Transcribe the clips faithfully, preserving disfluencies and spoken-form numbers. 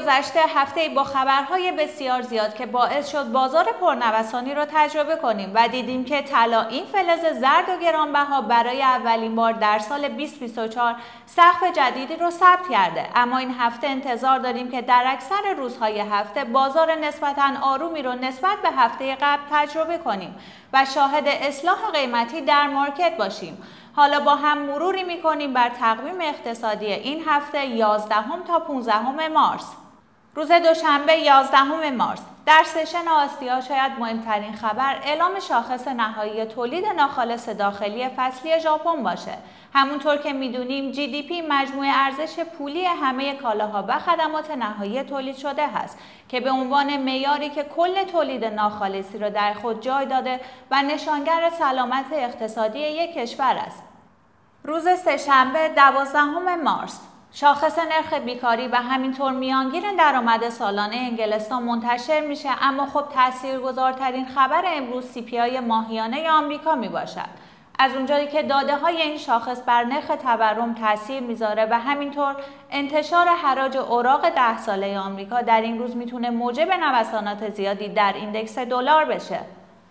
گذشته هفته با خبرهای بسیار زیاد که باعث شد بازار پرنوسانی رو تجربه کنیم و دیدیم که طلا این فلز زرد و گرانبها برای اولین بار در سال بیست بیست و چهار سقف جدیدی رو ثبت کرده. اما این هفته انتظار داریم که در اکثر روزهای هفته بازار نسبتاً آرومی رو نسبت به هفته قبل تجربه کنیم و شاهد اصلاح قیمتی در مارکت باشیم. حالا با هم مروری می‌کنیم بر تقویم اقتصادی این هفته یازدهم تا پانزدهم مارس. روز دوشنبه یازدهم مارس در سشن آسیا شاید مهمترین خبر اعلام شاخص نهایی تولید ناخالص داخلی فصلی ژاپن باشه. همونطور که میدونیم جی دی پی مجموع ارزش پولی همه کالاها و خدمات نهایی تولید شده هست که به عنوان معیاری که کل تولید ناخالصی را در خود جای داده و نشانگر سلامت اقتصادی یک کشور است. روز سه‌شنبه دوازدهم مارس شاخص نرخ بیکاری و همینطور میانگین درآمد سالانه انگلستان منتشر میشه، اما خب تاثیرگذارترین خبر امروز سی پی آی ماهیانه آمریکا می باشد. از اونجایی که داده های این شاخص بر نرخ تورم تاثیر میذاره و همینطور انتشار حراج اوراق ده ساله آمریکا در این روز میتونه موجب نوسانات زیادی در ایندکس دلار بشه.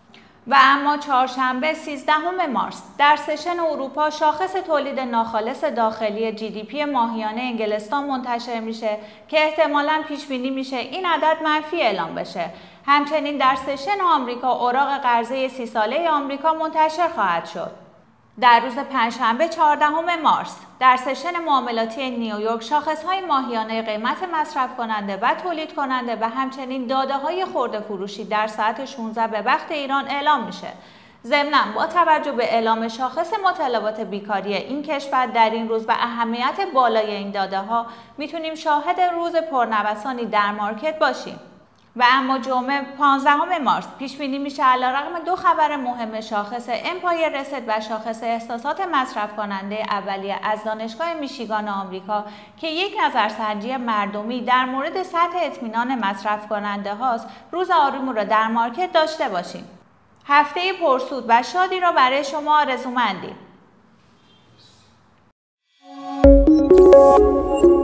و اما چهارشنبه سیزدهم مارس در سشن اروپا شاخص تولید ناخالص داخلی جی دی پی ماهیانه انگلستان منتشر میشه که احتمالاً پیش بینی میشه این عدد منفی اعلام بشه. همچنین در سشن آمریکا اوراق قرضه سی ساله آمریکا منتشر خواهد شد. در روز پنجشنبه چهاردهم مارس در سشن معاملاتی نیویورک شاخص‌های ماهیانه قیمت مصرف کننده و تولید کننده و همچنین داده‌های خرده فروشی در ساعت شانزده به وقت ایران اعلام میشه. ضمناً با توجه به اعلام شاخص مطالبات بیکاری این کشور در این روز و اهمیت بالای این داده‌ها میتونیم شاهد روز پرنوسانی در مارکت باشیم. و اما جمعه پانزدهم مارس پیش بینی میشه علیرغم دو خبر مهم شاخص امپایر رسد و شاخص احساسات مصرف کننده اولیه از دانشگاه میشیگان آمریکا که یک نظرسنجی مردمی در مورد سطح اطمینان مصرف کننده هاست، روز آروم را در مارکت داشته باشیم. هفته پرسود و شادی را برای شما آرزومندیم.